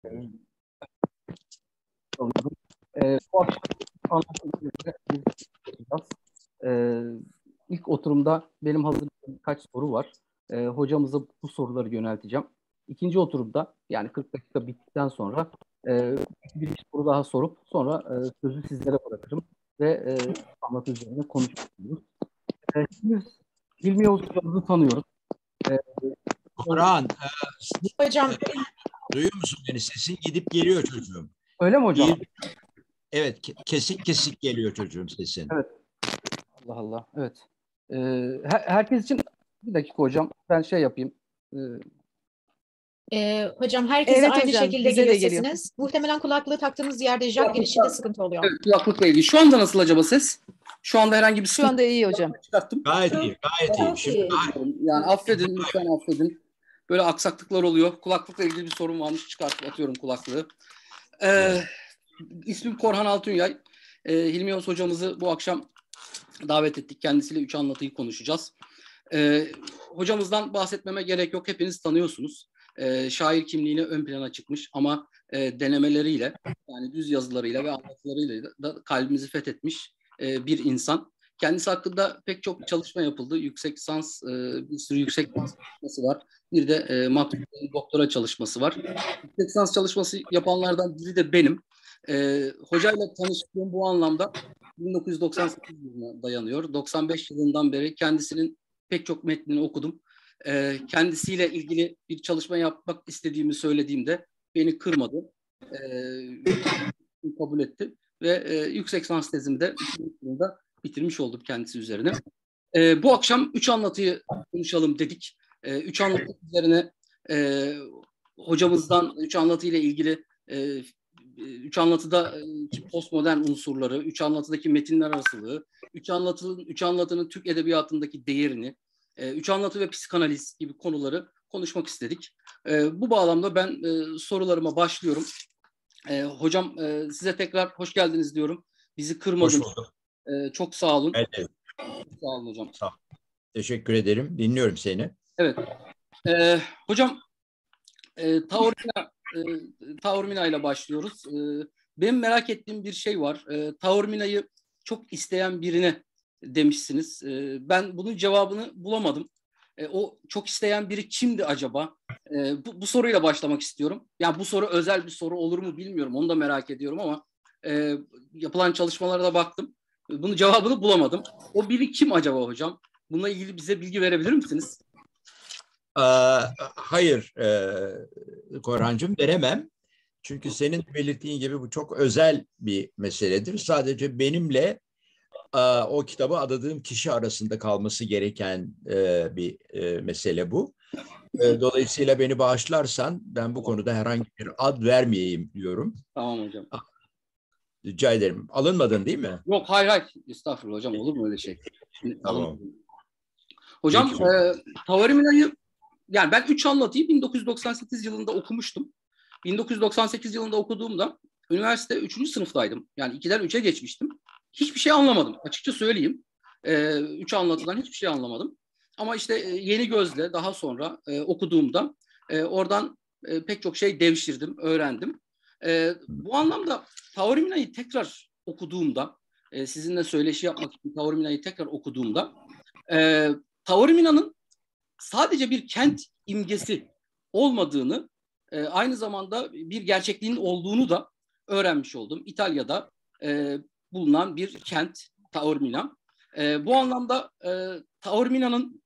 alıyorum. Bu akşam anlattığım üzere yapacağız. İlk oturumda benim hazırladığım birkaç soru var. Hocamıza bu soruları yönelteceğim. İkinci oturumda yani 40 dakika bittikten sonra bir iki soru daha sorup sonra sözü sizlere bırakırım ve anlatı üzerine konuşuruz. Şimdi Hilmi Yavuz hocamızı tanıyoruz. Orhan, Hocam. Duyuyor musun beni? Sesin gidip geliyor çocuğum. Öyle mi hocam? Evet, kesik kesik geliyor çocuğum sesin. Evet. Allah Allah. Evet. Herkes için bir dakika hocam. Ben şey yapayım. Hocam herkese Evet aynı hocam, şekilde bize de geliyor geliyor. sesiniz. Muhtemelen kulaklığı taktığınız yerde jack girişinde sıkıntı oluyor. Evet, kulaklıkla ilgili. Şu anda nasıl acaba ses? Şu anda herhangi bir Şu anda iyi hocam. çıkarttım. Gayet iyi, gayet iyi. Şimdi Yani affedin, lütfen affedin. Böyle aksaklıklar oluyor. Kulaklıkla ilgili bir sorun varmış. Çıkartıp atıyorum kulaklığı. İsmim Korhan Altunyay. Hilmi Yavuz hocamızı bu akşam davet ettik. Kendisiyle 3 anlatıyı konuşacağız. Hocamızdan bahsetmeme gerek yok. Hepiniz tanıyorsunuz. Şair kimliğine ön plana çıkmış ama denemeleriyle, yani düz yazılarıyla ve anlatılarıyla da kalbimizi fethetmiş bir insan. Kendisi hakkında pek çok çalışma yapıldı. Yüksek lisans, bir sürü yüksek lisans çalışması var. Bir de doktora çalışması var. Yüksek lisans çalışması yapanlardan biri de benim. Hocayla tanıştığım bu anlamda 1998 yılına dayanıyor. 95 yılından beri kendisinin pek çok metnini okudum. Kendisiyle ilgili bir çalışma yapmak istediğimi söylediğimde beni kırmadı. Kabul etti. Ve yüksek lisans tezimi de bitirmiş oldum kendisi üzerine. Bu akşam 3 anlatıyı konuşalım dedik. 3 anlatı üzerine hocamızdan 3 anlatıyla ilgili 3 anlatıda postmodern unsurları, 3 anlatıdaki metinler arasılığı, 3 anlatının Türk edebiyatındaki değerini, 3 anlatı ve psikanaliz gibi konuları konuşmak istedik. Bu bağlamda ben sorularıma başlıyorum. Hocam size tekrar hoş geldiniz diyorum. Bizi kırmadınız. hoş bulduk. Çok sağ olun. Evet. Çok sağ olun hocam. Sağ ol. Teşekkür ederim. Dinliyorum seni. Evet. Hocam Taormina ile başlıyoruz. Benim merak ettiğim bir şey var. Taormina'yı çok isteyen birine demişsiniz. Ben bunun cevabını bulamadım. O çok isteyen biri kimdi acaba? Bu soruyla başlamak istiyorum. Yani bu soru özel bir soru olur mu bilmiyorum. Onu da merak ediyorum ama yapılan çalışmalara da baktım. Bunun cevabını bulamadım. O biri kim acaba hocam? Bununla ilgili bize bilgi verebilir misiniz? Hayır Korhancığım, veremem. Çünkü senin belirttiğin gibi bu çok özel bir meseledir. Sadece benimle o kitabı adadığım kişi arasında kalması gereken bir mesele bu. Dolayısıyla beni bağışlarsan ben bu konuda herhangi bir ad vermeyeyim diyorum. Tamam hocam. Rica ederim. Alınmadın değil mi? Yok hayır. Estağfurullah hocam, olur mu öyle şey? Tamam. Hocam Taormina'yı yani ben 3 anlatıyı 1998 yılında okumuştum. 1998 yılında okuduğumda üniversite 3. sınıftaydım. Yani 2'den 3'e geçmiştim. Hiçbir şey anlamadım. Açıkça söyleyeyim. 3 anlatıdan hiçbir şey anlamadım. Ama işte yeni gözle daha sonra okuduğumda oradan pek çok şey devşirdim, öğrendim. Bu anlamda Taormina'yı tekrar okuduğumda, sizinle söyleşi yapmak için Taormina'yı tekrar okuduğumda Taormina'nın sadece bir kent imgesi olmadığını, aynı zamanda bir gerçekliğin olduğunu da öğrenmiş oldum. İtalya'da bulunan bir kent Taormina. Bu anlamda Taormina'nın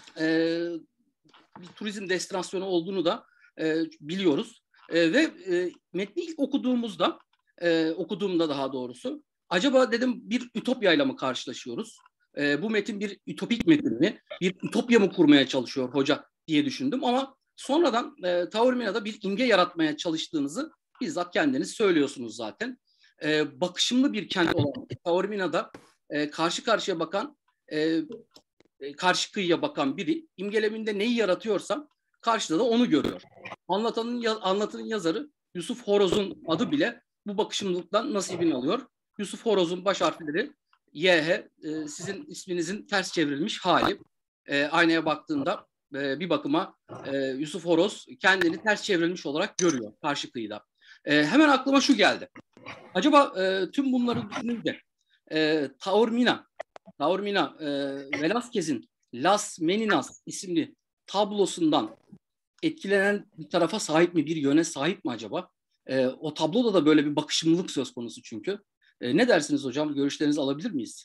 bir turizm destinasyonu olduğunu da biliyoruz. Ve metni ilk okuduğumda daha doğrusu, acaba dedim bir ütopyayla mı karşılaşıyoruz? Bu metin bir ütopik metin mi? Bir ütopya mı kurmaya çalışıyor hoca diye düşündüm ama sonradan Taormina'da bir imge yaratmaya çalıştığınızı bizzat kendiniz söylüyorsunuz zaten. Bakışımlı bir kent olan Taormina'da karşı karşıya bakan, karşı kıyıya bakan biri imgeleminde neyi yaratıyorsa karşıda da onu görüyor. Anlatının yazarı Yusuf Horoz'un adı bile bu bakışımlıktan nasibini alıyor. Yusuf Horoz'un baş harfleri YH, sizin isminizin ters çevrilmiş hali. Aynaya baktığında bir bakıma Yusuf Horoz kendini ters çevrilmiş olarak görüyor karşı kıyıda. Hemen aklıma şu geldi. Acaba tüm bunları düşününce Taormina Velázquez'in Las Meninas isimli tablosundan etkilenen bir tarafa sahip mi, bir yöne sahip mi acaba? O tabloda da böyle bir bakışımlılık söz konusu çünkü. Ne dersiniz hocam? Görüşlerinizi alabilir miyiz?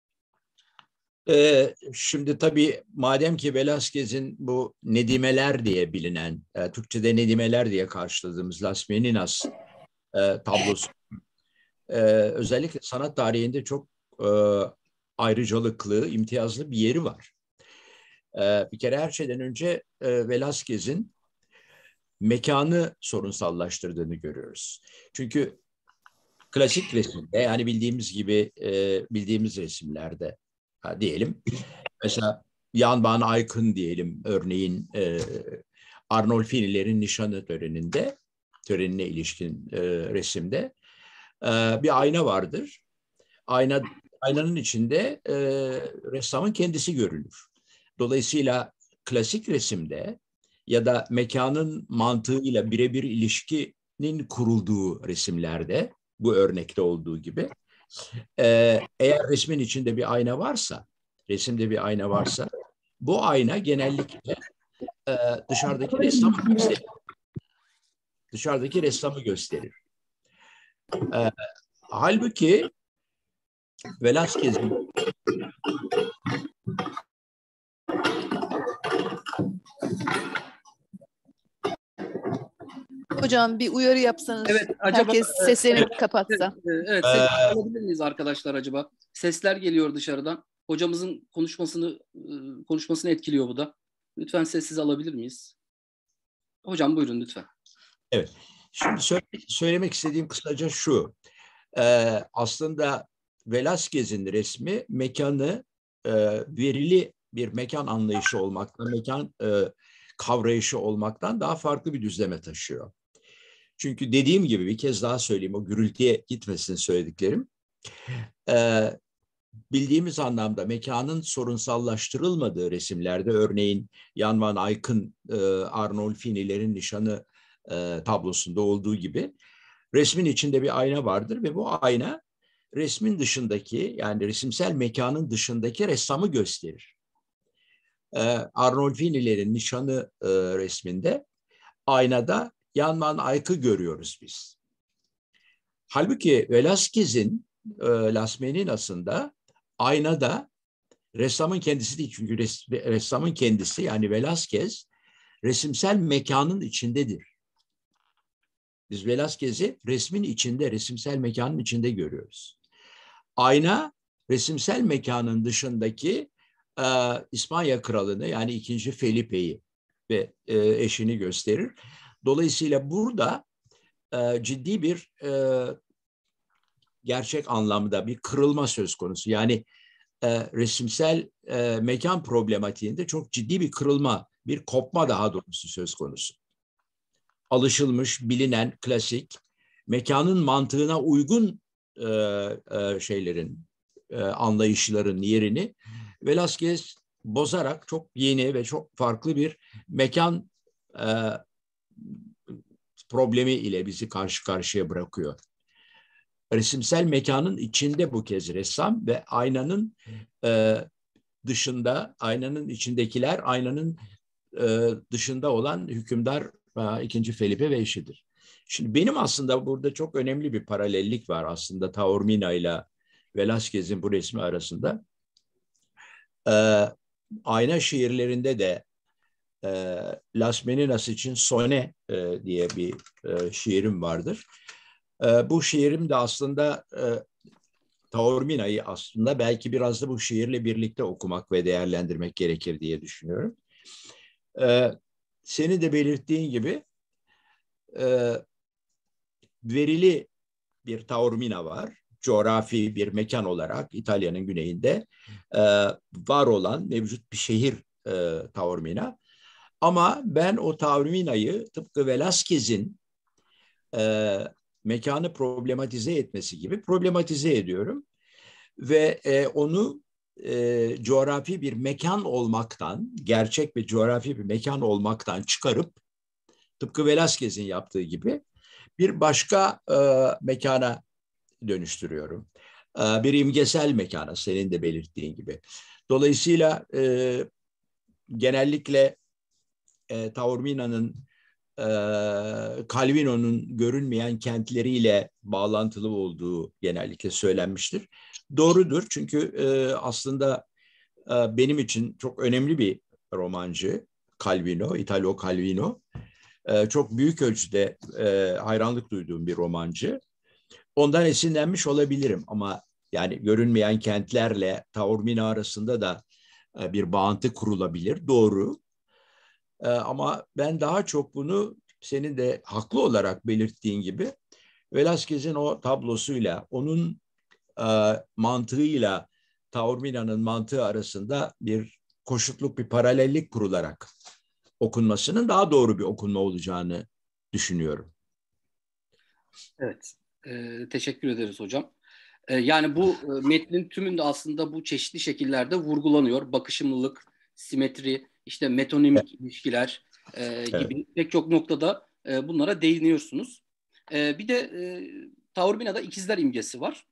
Şimdi tabii madem ki Velázquez'in bu Nedimeler diye bilinen, Türkçe'de Nedimeler diye karşıladığımız Las Meninas tablosu özellikle sanat tarihinde çok ayrıcalıklı, imtiyazlı bir yeri var. Bir kere her şeyden önce Velázquez'in mekanı sorunsallaştırdığını görüyoruz. Çünkü klasik resimde, yani bildiğimiz gibi bildiğimiz resimlerde diyelim, mesela Jan van Eyck'ın diyelim örneğin Arnolfini'lerin nişanı törenine ilişkin resimde bir ayna vardır. Aynanın içinde ressamın kendisi görülür. Dolayısıyla klasik resimde ya da mekanın mantığıyla birebir ilişkinin kurulduğu resimlerde, bu örnekte olduğu gibi, eğer resmin içinde bir ayna varsa, resimde bir ayna varsa, bu ayna genellikle dışarıdaki ressamı gösterir. Dışarıdaki ressamı gösterir. Halbuki Velázquez'in Hocam bir uyarı yapsanız. Evet, acaba, herkes seslerini kapatsa. Evet, sesler alabilir miyiz arkadaşlar acaba? Sesler geliyor dışarıdan. Hocamızın konuşmasını etkiliyor bu da. Lütfen sessiz alabilir miyiz? Hocam buyurun lütfen. Evet. Şimdi söylemek istediğim kısaca şu. Aslında Velázquez'in resmi mekanı verili bir mekan anlayışı olmaktan, mekan kavrayışı olmaktan daha farklı bir düzleme taşıyor. Çünkü dediğim gibi bir kez daha söyleyeyim, o gürültüye gitmesin söylediklerim. Bildiğimiz anlamda mekanın sorunsallaştırılmadığı resimlerde, örneğin Jan van Eyck'ın Arnolfini'lerin nişanı tablosunda olduğu gibi, resmin içinde bir ayna vardır ve bu ayna resmin dışındaki, yani resimsel mekanın dışındaki ressamı gösterir. Arnolfini'lerin nişanı resminde aynada Jan van Eyck'ı görüyoruz biz. Halbuki Velázquez'in Las Meninas'ında aynada ressamın kendisi değil, çünkü ressamın kendisi, yani Velázquez, resimsel mekanın içindedir. Biz Velázquez'i resmin içinde, resimsel mekanın içinde görüyoruz. Ayna resimsel mekanın dışındaki İspanya kralını, yani 2. Felipe'yi ve eşini gösterir. Dolayısıyla burada ciddi bir gerçek anlamda bir kırılma söz konusu. Yani resimsel mekan problematiğinde çok ciddi bir kırılma, bir kopma daha doğrusu söz konusu. Alışılmış, bilinen, klasik, mekanın mantığına uygun anlayışların yerini Velázquez bozarak çok yeni ve çok farklı bir mekan problemi ile bizi karşı karşıya bırakıyor. Resimsel mekanın içinde bu kez ressam ve aynanın dışında, aynanın içindekiler, aynanın dışında olan hükümdar 2. Felipe ve eşidir. Şimdi benim aslında burada çok önemli bir paralellik var aslında Taormina ile Velázquez'in bu resmi arasında. Ayna şiirlerinde de Las Meninas için Sone diye bir şiirim vardır. Bu şiirim de aslında Taormina'yı aslında belki biraz da bu şiirle birlikte okumak ve değerlendirmek gerekir diye düşünüyorum. Senin de belirttiğin gibi verili bir Taormina var. Coğrafi bir mekan olarak İtalya'nın güneyinde var olan mevcut bir şehir Taormina. Ama ben o Taormina'yı tıpkı Velázquez'in mekanı problematize etmesi gibi problematize ediyorum. Ve onu coğrafi bir mekan olmaktan, gerçek ve coğrafi bir mekan olmaktan çıkarıp, tıpkı Velázquez'in yaptığı gibi bir başka mekana dönüştürüyorum. Bir imgesel mekana, senin de belirttiğin gibi. Dolayısıyla genellikle Taormina'nın, Calvino'nun görünmeyen kentleriyle bağlantılı olduğu genellikle söylenmiştir. Doğrudur, çünkü aslında benim için çok önemli bir romancı Calvino, Italo Calvino. Çok büyük ölçüde hayranlık duyduğum bir romancı. Ondan esinlenmiş olabilirim ama yani görünmeyen kentlerle Taormina arasında da bir bağıntı kurulabilir, doğru. Ama ben daha çok bunu, senin de haklı olarak belirttiğin gibi, Velázquez'in o tablosuyla, onun mantığıyla Taormina'nın mantığı arasında bir koşutluk, bir paralellik kurularak okunmasının daha doğru bir okunma olacağını düşünüyorum. Evet, teşekkür ederiz hocam. Yani bu metnin tümünde aslında bu çeşitli şekillerde vurgulanıyor. Bakışımlılık, simetri, işte metonimik ilişkiler gibi pek çok noktada bunlara değiniyorsunuz. Bir de Taormina'da ikizler imgesi var.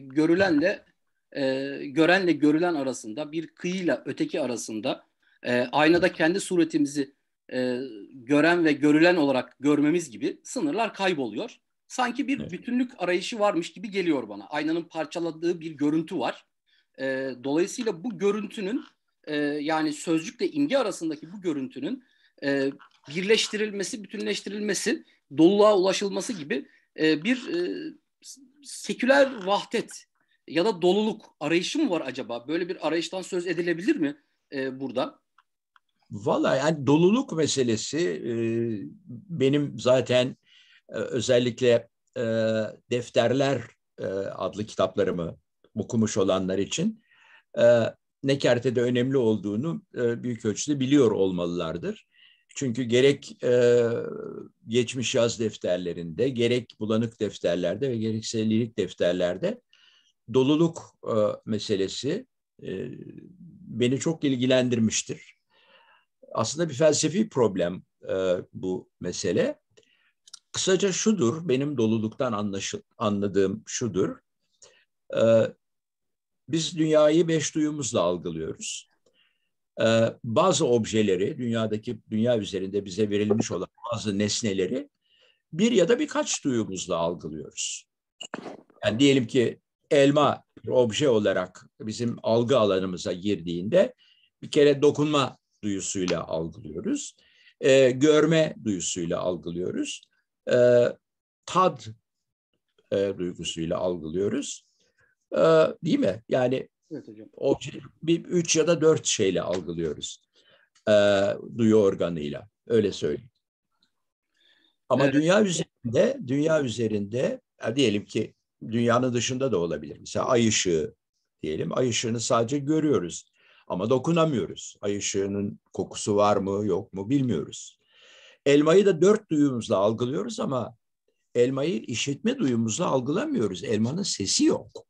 Görenle görülen arasında, bir kıyıyla öteki arasında, aynada kendi suretimizi gören ve görülen olarak görmemiz gibi sınırlar kayboluyor. Sanki bir bütünlük arayışı varmış gibi geliyor bana. Aynanın parçaladığı bir görüntü var. Dolayısıyla bu görüntünün yani sözcükle imge arasındaki bu görüntünün birleştirilmesi, bütünleştirilmesi, doluluğa ulaşılması gibi bir seküler vahdet ya da doluluk arayışı mı var acaba? Böyle bir arayıştan söz edilebilir mi burada? Vallahi yani doluluk meselesi benim zaten özellikle Defterler adlı kitaplarımı okumuş olanlar için Nekerte'de önemli olduğunu büyük ölçüde biliyor olmalılardır. Çünkü gerek geçmiş yaz defterlerinde, gerek bulanık defterlerde ve gerekse lirik defterlerde doluluk meselesi beni çok ilgilendirmiştir. Aslında bir felsefi problem bu mesele. Kısaca şudur, benim doluluktan anladığım şudur. Biz dünyayı 5 duyumuzla algılıyoruz. Bazı objeleri, dünya üzerinde bize verilmiş olan bazı nesneleri bir ya da birkaç duyumuzla algılıyoruz. Yani diyelim ki elma bir obje olarak bizim algı alanımıza girdiğinde bir kere dokunma duyusuyla algılıyoruz. Görme duyusuyla algılıyoruz. Tad duygusuyla algılıyoruz. Değil mi? Yani Evet hocam. bir 3 ya da 4 şeyle algılıyoruz. Duyu organıyla. Öyle söyleyeyim. Ama Evet. dünya üzerinde diyelim ki dünyanın dışında da olabilir. Mesela ay ışığı diyelim. Ay ışığını sadece görüyoruz. Ama dokunamıyoruz. Ay ışığının kokusu var mı yok mu bilmiyoruz. Elmayı da 4 duyumuzla algılıyoruz ama elmayı işitme duyumuzla algılamıyoruz. Elmanın sesi yok.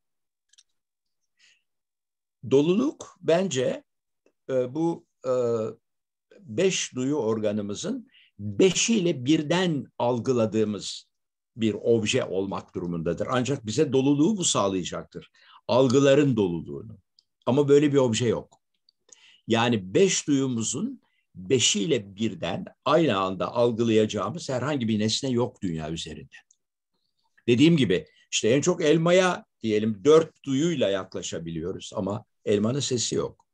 Doluluk bence bu 5 duyu organımızın 5'iyle birden algıladığımız bir obje olmak durumundadır. Ancak bize doluluğu bu sağlayacaktır. Algıların doluluğunu. Ama böyle bir obje yok. Yani 5 duyumuzun 5'iyle birden aynı anda algılayacağımız herhangi bir nesne yok dünya üzerinde. Dediğim gibi işte en çok elmaya diyelim 4 duyuyla yaklaşabiliyoruz ama elmanın sesi yok.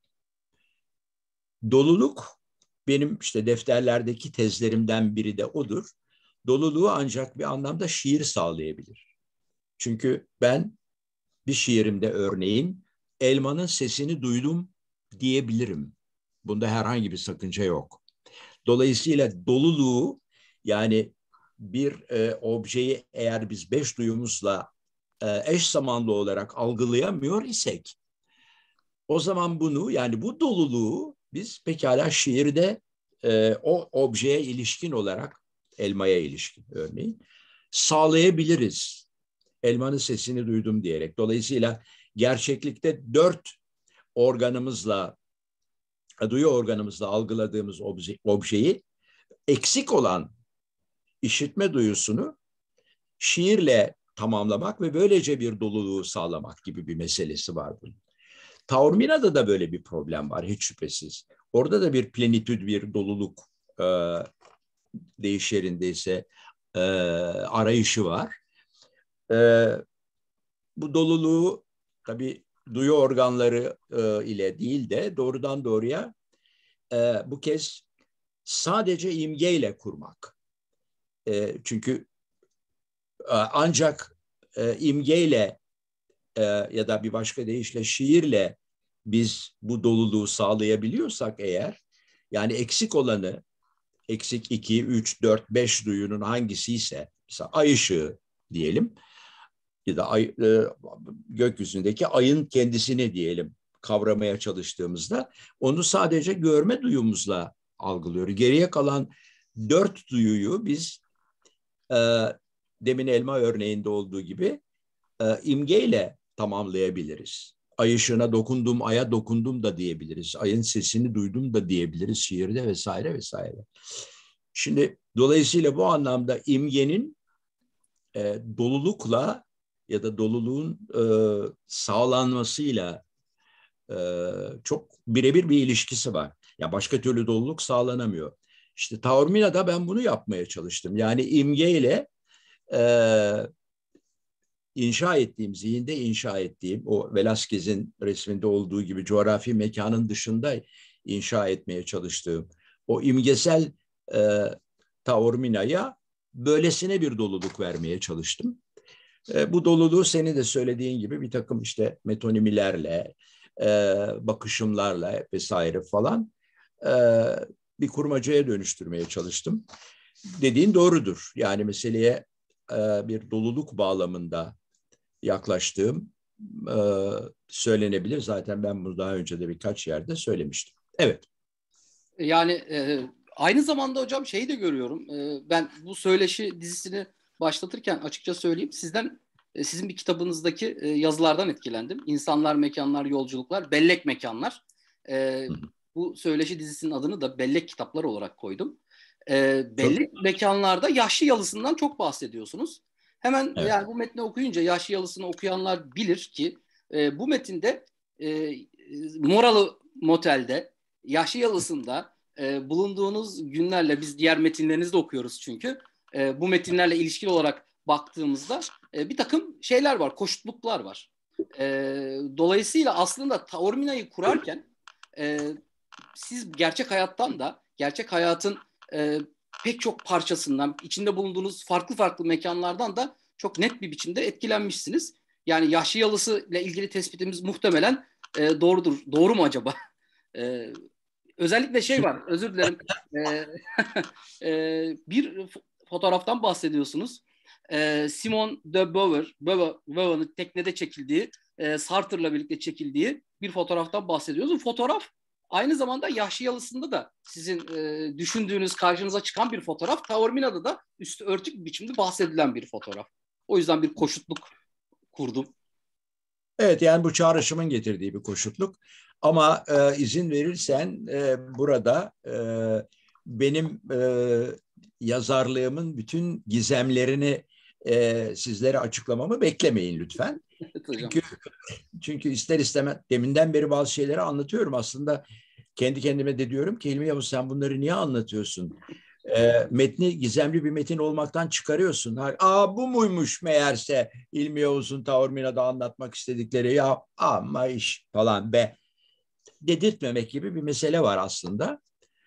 Doluluk benim işte defterlerdeki tezlerimden biri de odur. Doluluğu ancak bir anlamda şiir sağlayabilir. Çünkü ben bir şiirimde örneğin elmanın sesini duydum diyebilirim. Bunda herhangi bir sakınca yok. Dolayısıyla doluluğu, yani bir objeyi eğer biz 5 duyumuzla eş zamanlı olarak algılayamıyor isek, o zaman bunu, yani bu doluluğu biz pekala şiirde o objeye ilişkin olarak, elmaya ilişkin örneğin, sağlayabiliriz. Elmanın sesini duydum diyerek. Dolayısıyla gerçeklikte 4 organımızla, duyu organımızla algıladığımız objeyi eksik olan işitme duyusunu şiirle tamamlamak ve böylece bir doluluğu sağlamak gibi bir meselesi var bunun. Taormina'da da böyle bir problem var hiç şüphesiz. Orada da bir plenitüd, bir doluluk deyiş yerindeyse arayışı var. Bu doluluğu tabii duyu organları ile değil de doğrudan doğruya bu kez sadece imgeyle kurmak. Çünkü ancak imgeyle ya da bir başka deyişle şiirle biz bu doluluğu sağlayabiliyorsak eğer, yani eksik olanı, eksik 2, 3, 4, 5 duyunun hangisi ise, mesela ay ışığı diyelim ya da gökyüzündeki ayın kendisini diyelim kavramaya çalıştığımızda onu sadece görme duyumuzla algılıyoruz. Geriye kalan 4 duyuyu biz demin elma örneğinde olduğu gibi imgeyle tamamlayabiliriz. Ay ışığına dokundum, aya dokundum da diyebiliriz. Ayın sesini duydum da diyebiliriz şiirde vesaire vesaire. Şimdi dolayısıyla bu anlamda imgenin dolulukla ya da doluluğun sağlanmasıyla çok birebir bir ilişkisi var. Ya başka türlü doluluk sağlanamıyor. İşte Taormina'da ben bunu yapmaya çalıştım. Yani imgeyle inşa ettiğim, zihinde inşa ettiğim, o Velázquez'in resminde olduğu gibi coğrafi mekanın dışında inşa etmeye çalıştığım o imgesel Taormina'ya böylesine bir doluluk vermeye çalıştım. Bu doluluğu senin de söylediğin gibi bir takım işte metonimilerle, bakışımlarla vesaire falan bir kurmacaya dönüştürmeye çalıştım. Dediğin doğrudur. Yani meseleye bir doluluk bağlamında yaklaştığım söylenebilir. Zaten ben bunu daha önce de birkaç yerde söylemiştim. Evet. Yani aynı zamanda hocam şeyi de görüyorum. Ben bu söyleşi dizisini başlatırken açıkça söyleyeyim. Sizin bir kitabınızdaki yazılardan etkilendim. İnsanlar, Mekanlar, Yolculuklar, Bellek Mekanlar. Bu söyleşi dizisinin adını da Bellek Kitaplar olarak koydum. Bellek mekanlarda Yahşi Yalısı'ndan çok bahsediyorsunuz. Hemen evet. Yani bu metni okuyunca Yahşi Yalısı'nı okuyanlar bilir ki bu metinde Moralı Motel'de, Yahşi Yalısı'nda bulunduğunuz günlerle biz diğer metinlerinizi de okuyoruz çünkü. Bu metinlerle ilişkili olarak baktığımızda bir takım şeyler var, koşutluklar var. Dolayısıyla aslında Taormina'yı kurarken siz gerçek hayattan da, gerçek hayatın pek çok parçasından, içinde bulunduğunuz farklı farklı mekanlardan da çok net bir biçimde etkilenmişsiniz. Yani Yahşi Yalısı ile ilgili tespitimiz muhtemelen doğrudur. Doğru mu acaba? Özellikle şey var, özür dilerim. Bir fotoğraftan bahsediyorsunuz. Simone de Beauvoir'ın teknede çekildiği, Sartre'la birlikte çekildiği bir fotoğraftan bahsediyoruz. Bu fotoğraf aynı zamanda Yahşi Yalısı'nda da sizin düşündüğünüz, karşınıza çıkan bir fotoğraf. Taormina'da da üstü örtük bir biçimde bahsedilen bir fotoğraf. O yüzden bir koşutluk kurdum. Evet, yani bu çağrışımın getirdiği bir koşutluk. Ama izin verirsen burada benim yazarlığımın bütün gizemlerini sizlere açıklamamı beklemeyin lütfen. Evet, çünkü ister istemez deminden beri bazı şeyleri anlatıyorum. Aslında kendi kendime de diyorum ki Hilmi Yavuz, sen bunları niye anlatıyorsun? Metni gizemli bir metin olmaktan çıkarıyorsun. Bu muymuş meğerse Hilmi Yavuz'un Taormina'da anlatmak istedikleri, ya ama iş falan be dedirtmemek gibi bir mesele var aslında.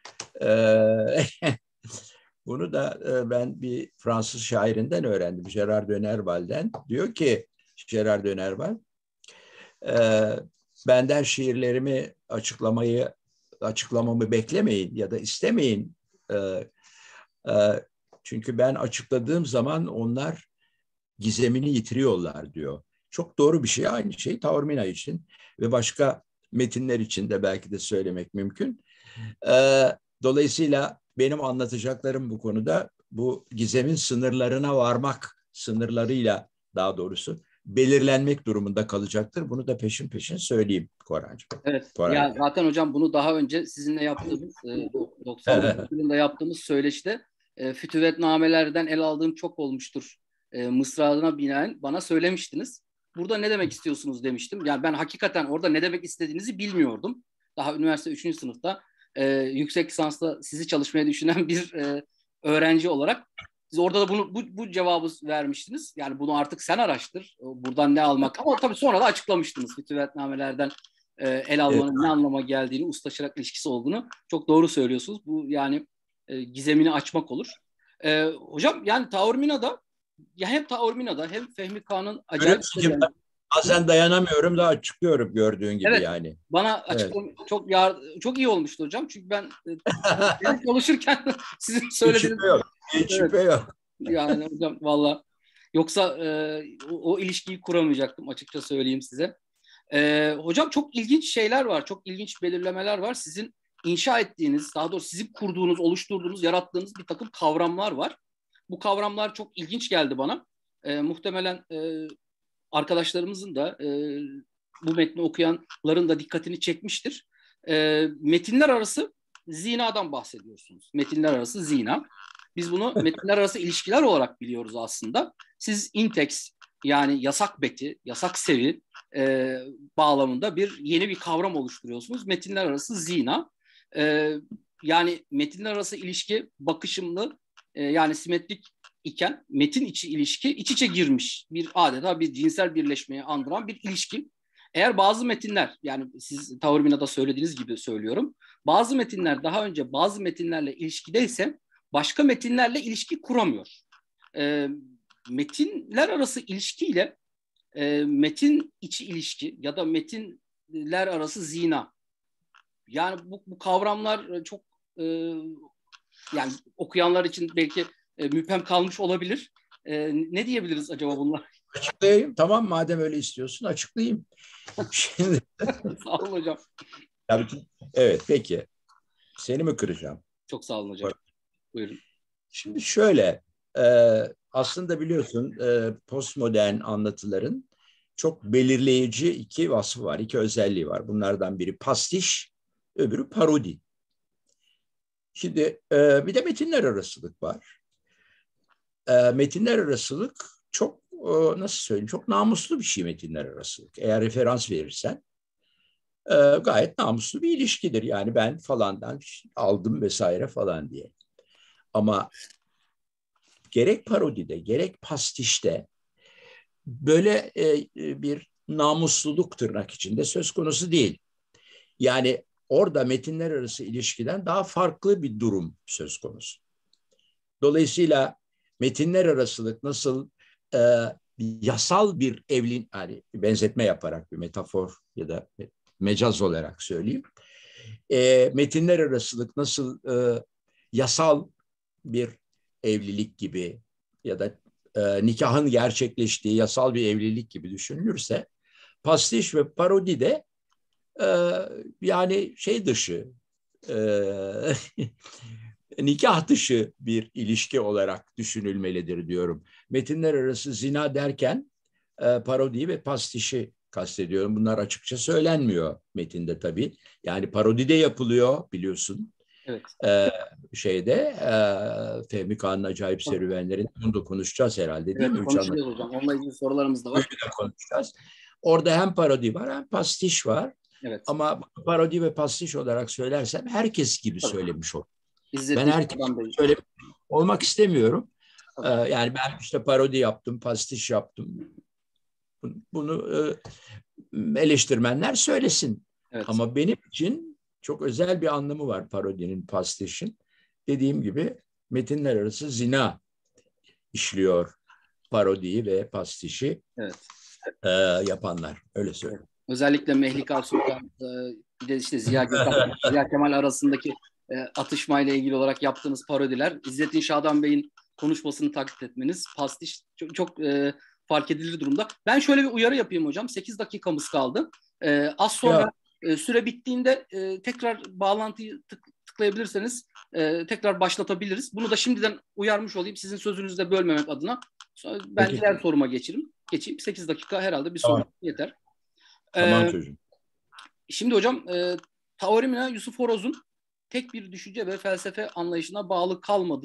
Bunu da ben bir Fransız şairinden öğrendim. Gérard de Nerval'den. Diyor ki Gérard de Nerval, benden şiirlerimi açıklamamı beklemeyin ya da istemeyin. Çünkü ben açıkladığım zaman onlar gizemini yitiriyorlar diyor. Çok doğru bir şey. Aynı şey Taormina için ve başka metinler için de belki de söylemek mümkün. Dolayısıyla benim anlatacaklarım bu konuda bu gizemin sınırlarına varmak, sınırlarıyla daha doğrusu belirlenmek durumunda kalacaktır. Bunu da peşin peşin söyleyeyim Korhancığım. Evet. Koray. Ya zaten hocam bunu daha önce sizinle yaptığımız 99 yılında yaptığımız söyleşte fütüvetnamelerden el aldığım çok olmuştur. Mısrağına binaen bana söylemiştiniz. Burada ne demek istiyorsunuz demiştim. Yani ben hakikaten orada ne demek istediğinizi bilmiyordum. Daha üniversite 3. sınıfta yüksek lisansta sizi çalışmaya düşünen bir öğrenci olarak siz orada da bu cevabı vermiştiniz. Yani bunu artık sen araştır. Buradan ne almak? Ama tabii sonra da açıklamıştınız fütüvetnamelerden el almanın ne anlama geldiğini, usta-çırak ilişkisi olduğunu çok doğru söylüyorsunuz. Bu yani gizemini açmak olur. Hocam yani Taormina'da ya hem Taormina'da hem Fehmi Kağan'ın acayip bazen dayanamıyorum da açıklıyorum gördüğün gibi evet, yani. Bana açıklam çok iyi olmuştu hocam. Çünkü ben çalışırken sizin söylediğiniz hiç şüphe yok. Yani hocam valla yoksa o ilişkiyi kuramayacaktım açıkça söyleyeyim size. Hocam çok ilginç şeyler var. Çok ilginç belirlemeler var. Sizin inşa ettiğiniz, daha doğrusu sizin kurduğunuz, oluşturduğunuz, yarattığınız bir takım kavramlar var. Bu kavramlar çok ilginç geldi bana. Muhtemelen arkadaşlarımızın da bu metni okuyanların da dikkatini çekmiştir. Metinler arası zinadan bahsediyorsunuz. Metinler arası zina. Biz bunu metinler arası ilişkiler olarak biliyoruz aslında. Siz intex yani yasak beti, yasak sevi bağlamında yeni bir kavram oluşturuyorsunuz. Metinler arası zina. Yani metinler arası ilişki bakışımlı yani simetrik iken metin içi ilişki iç içe girmiş adeta bir cinsel birleşmeye andıran bir ilişki. Eğer bazı metinler yani siz Taormina'da söylediğiniz gibi söylüyorum. Bazı metinler daha önce bazı metinlerle ilişkideyse başka metinlerle ilişki kuramıyor. Metinler arası ilişkiyle metin içi ilişki ya da metinler arası zina. Yani bu kavramlar çok yani okuyanlar için belki müphem kalmış olabilir. Ne diyebiliriz acaba bunlar? Açıklayayım. Tamam madem öyle istiyorsun açıklayayım. Şimdi Sağ olun hocam. Evet peki. Seni mi kıracağım? Çok sağ olun hocam. Buyurun. Şimdi şöyle aslında biliyorsun postmodern anlatıların çok belirleyici iki vasfı var, iki özelliği var. Bunlardan biri pastiş, öbürü parodi. Şimdi bir de metinler arasılık var. Metinler arasılık çok nasıl söyleyeyim çok namuslu bir şey metinler arasılık. Eğer referans verirsen gayet namuslu bir ilişkidir. Yani ben falandan aldım vesaire falan diye. Ama gerek parodide gerek pastişte böyle bir namusluluk tırnak içinde söz konusu değil. Yani orada metinler arası ilişkiden daha farklı bir durum söz konusu. Dolayısıyla metinler arasılık nasıl yasal bir yani benzetme yaparak bir metafor ya da mecaz olarak söyleyeyim. Metinler arasılık nasıl yasal bir evlilik gibi ya da nikahın gerçekleştiği yasal bir evlilik gibi düşünülürse pastiş ve parodi de yani şey dışı nikah dışı bir ilişki olarak düşünülmelidir diyorum. Metinler arası zina derken parodiyi ve pastişi kastediyorum. Bunlar açıkça söylenmiyor metinde tabii. Yani parodi de yapılıyor biliyorsun. Evet. Fehmi Kağan'ın Acayip Serüvenlerin bunu da konuşacağız herhalde değil mi? Konuşacağız hocam. Onunla ilgili sorularımız da var. Konuşacağız. Orada hem parodi var hem pastiş var. Evet. Ama parodi ve pastiş olarak söylersem herkes gibi söylemiş olurum. Ben herkes gibi olmak istemiyorum. Yani ben işte parodi yaptım, pastiş yaptım. Bunu eleştirmenler söylesin. Evet. Ama benim için çok özel bir anlamı var parodinin, pastişin. Dediğim gibi metinler arası zina işliyor parodiyi ve pastişi yapanlar. Öyle söyleyeyim. Evet. Özellikle Mehlika Sultan bir de işte Ziya Gökalp, Ziya Kemal arasındaki atışmayla ilgili olarak yaptığınız parodiler, İzzettin Şadan Bey'in konuşmasını taklit etmeniz, pastiş çok fark edilir durumda. Ben şöyle bir uyarı yapayım hocam. 8 dakikamız kaldı. Az sonra süre bittiğinde tekrar bağlantıyı tıklayabilirseniz tekrar başlatabiliriz. Bunu da şimdiden uyarmış olayım. Sizin sözünüzü de bölmemek adına. Sonra ben diğer soruma geçerim. geçeyim. 8 dakika herhalde bir Tamam. soru yeter. Tamam çocuğum. Şimdi hocam Taormina Yusuf Horoz'un tek bir düşünce ve felsefe anlayışına bağlı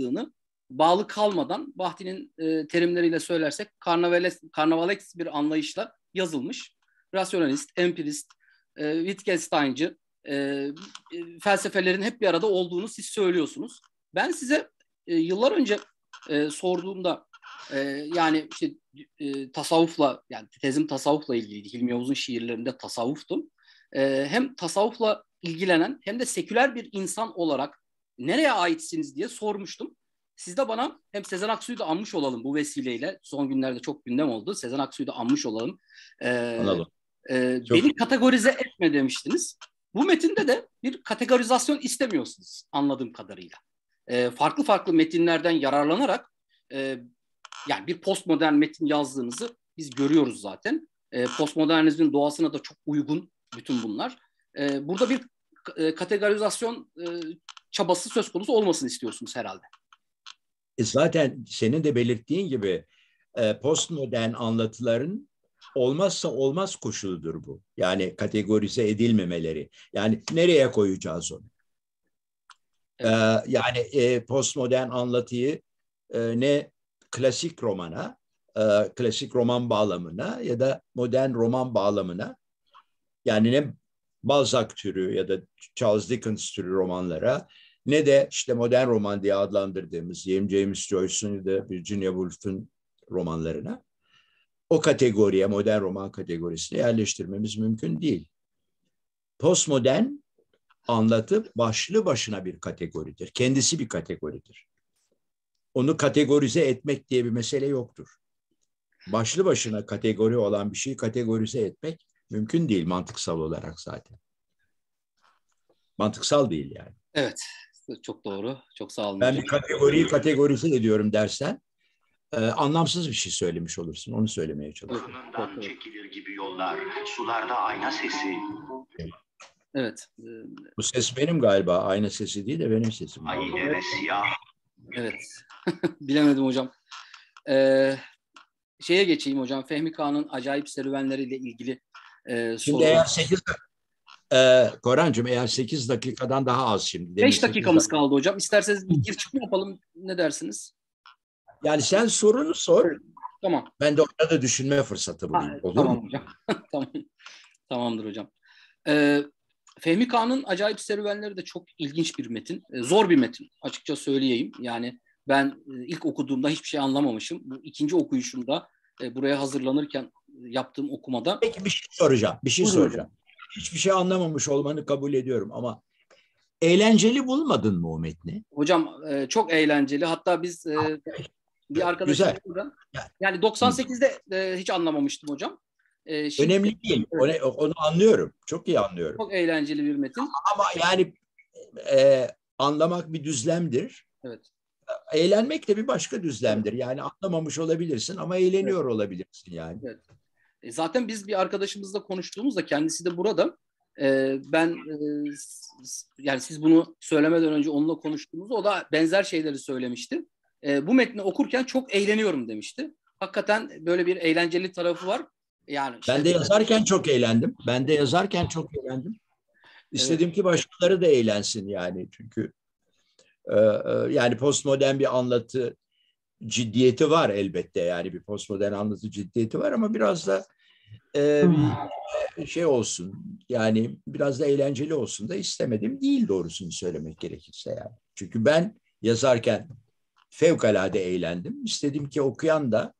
kalmadan Bahti'nin terimleriyle söylersek karnavaleks bir anlayışla yazılmış. Rasyonalist, empirist, Wittgenstein'cı felsefelerin hep bir arada olduğunu siz söylüyorsunuz. Ben size yıllar önce sorduğumda yani işte tasavvufla, yani tezim tasavvufla ilgiliydi. Hilmi Yavuz'un şiirlerinde tasavvuftu. Hem tasavvufla ilgilenen hem de seküler bir insan olarak nereye aitsiniz diye sormuştum. Siz de bana hem Sezen Aksu'yu da anmış olalım bu vesileyle. Son günlerde çok gündem oldu. Sezen Aksu'yu da anmış olalım. Anladım. Beni kategorize etme demiştiniz. Bu metinde de bir kategorizasyon istemiyorsunuz anladığım kadarıyla. Farklı farklı metinlerden yararlanarak yani bir postmodern metin yazdığınızı biz görüyoruz zaten. Postmodernizmin doğasına da çok uygun bütün bunlar. Burada bir kategorizasyon çabası söz konusu olmasını istiyorsunuz herhalde. Zaten senin de belirttiğin gibi postmodern anlatıların olmazsa olmaz koşuludur bu. Yani kategorize edilmemeleri. Yani nereye koyacağız onu? Evet. Yani postmodern anlatıyı ne klasik romana, klasik roman bağlamına ya da modern roman bağlamına, yani ne Balzac türü ya da Charles Dickens türü romanlara, ne de işte modern roman diye adlandırdığımız James Joyce'un ya da Virginia Woolf'un romanlarına o kategoriye, modern roman kategorisine yerleştirmemiz mümkün değil. Postmodern anlatı başlı başına bir kategoridir. Kendisi bir kategoridir. Onu kategorize etmek diye bir mesele yoktur. Başlı başına kategori olan bir şeyi kategorize etmek mümkün değil mantıksal olarak zaten. Mantıksal değil yani. Evet, çok doğru. Çok sağ olun Ben hocam. bir kategoriyi kategorize ediyorum dersen anlamsız bir şey söylemiş olursun. Onu söylemeye çalışıyorum. Yakınından çekilir gibi yollar, sularda ayna sesi. Evet. Bu ses benim galiba. Ayna sesi değil de benim sesim. Ayine ve siyah. Evet. Bilemedim hocam. Şeye geçeyim hocam. Fehmi Kağan'ın acayip serüvenleriyle ilgili Şimdi eğer 8 Korancığım, eğer 8 dakikadan daha az şimdi. 5 dakikamız kaldı hocam. İsterseniz bir gir çık mı yapalım? Ne dersiniz? Yani sen sorunu sor. Evet. Tamam. Ben de orada düşünme fırsatı bulayım. Olur tamam mu? hocam. Tamam. Tamamdır hocam. Fehmi Kağan'ın acayip serüvenleri de çok ilginç bir metin. Zor bir metin. Açıkça söyleyeyim. Yani ben ilk okuduğumda hiçbir şey anlamamışım. Bu ikinci okuyuşumda buraya hazırlanırken yaptığım okumada. Peki bir şey soracağım. Buyurun Soracağım. Hiçbir şey anlamamış olmanı kabul ediyorum ama eğlenceli bulmadın mı o metni? Hocam çok eğlenceli. Hatta biz bir arkadaşımla yani 98'de hiç anlamamıştım hocam. Şimdi, önemli değil. Evet. Onu anlıyorum. Çok iyi anlıyorum. Çok eğlenceli bir metin. Ama yani anlamak bir düzlemdir. Evet. Eğlenmek de bir başka düzlemdir. Yani anlamamış olabilirsin ama eğleniyor olabilirsin yani. Evet. Zaten biz bir arkadaşımızla konuştuğumuzda, kendisi de burada. Ben yani siz bunu söylemeden önce onunla konuştuğumuzda o da benzer şeyleri söylemişti. Bu metni okurken çok eğleniyorum demişti. Hakikaten böyle bir eğlenceli tarafı var. Yani ben de yazarken çok eğlendim. İstedim evet. ki başkaları da eğlensin yani. Çünkü yani postmodern bir anlatı ciddiyeti var elbette. Yani bir postmodern anlatı ciddiyeti var ama biraz da bir şey olsun. Yani biraz da eğlenceli olsun da istemedim değil, doğrusunu söylemek gerekirse yani. Çünkü ben yazarken fevkalade eğlendim. İstedim ki okuyan da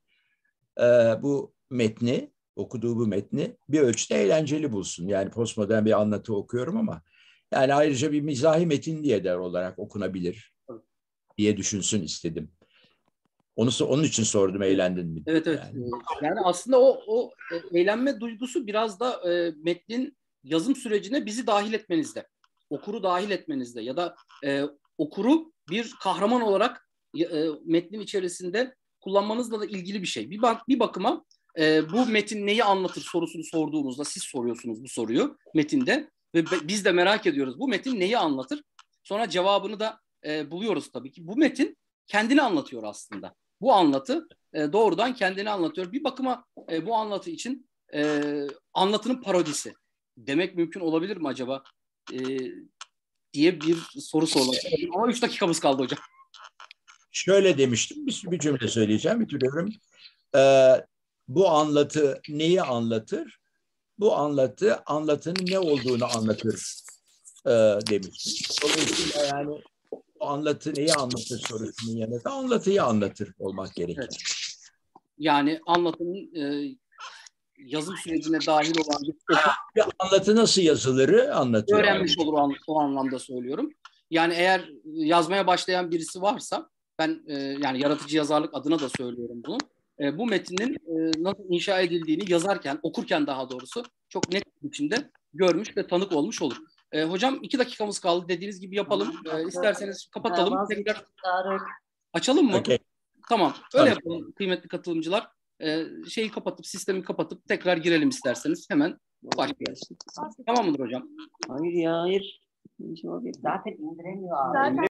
okuduğu bu metni bir ölçüde eğlenceli bulsun. Yani postmodern bir anlatı okuyorum ama yani ayrıca bir mizahi metin diye de olarak okunabilir diye düşünsün istedim. Onun için sordum, eğlendin mi? Evet. Yani aslında o eğlenme duygusu biraz da metnin yazım sürecine bizi dahil etmenizde, okuru dahil etmenizde ya da okuru bir kahraman olarak metnin içerisinde kullanmanızla da ilgili bir şey. Bir bakıma bu metin neyi anlatır sorusunu sorduğumuzda siz soruyorsunuz bu soruyu metinde ve biz de merak ediyoruz. Bu metin neyi anlatır? Sonra cevabını da buluyoruz tabii ki. Bu metin kendini anlatıyor aslında. Bu anlatı doğrudan kendini anlatıyor. Bir bakıma bu anlatı için anlatının parodisi demek mümkün olabilir mi acaba? Diye bir soru sormak istedim. Ama 3 dakikamız kaldı hocam. Şöyle demiştim, bir cümle söyleyeceğim, bitiriyorum. Bu anlatı neyi anlatır? Bu anlatı, anlatının ne olduğunu anlatır demiştim. Dolayısıyla yani bu anlatı neyi anlatır sorusunun yanında anlatıyı anlatır olmak gerekir. Evet. Yani anlatının yazım sürecine dahil olan bir anlatı nasıl yazılırı anlatıyor. Öğrenmiş olur o anlamda söylüyorum. Yani eğer yazmaya başlayan birisi varsa ben yani yaratıcı yazarlık adına da söylüyorum bunu. Bu metnin nasıl inşa edildiğini yazarken, okurken daha doğrusu çok net bir biçimde görmüş ve tanık olmuş olur. Hocam 2 dakikamız kaldı. Dediğiniz gibi yapalım. İsterseniz kapatalım. Tekrar açalım mı? Okay. Tamam. Öyle yapalım kıymetli katılımcılar. Şeyi kapatıp, sistemi kapatıp tekrar girelim isterseniz. Hemen başlayalım. Tamam mıdır hocam? Hayır ya, hayır. Zaten indiremiyor abi.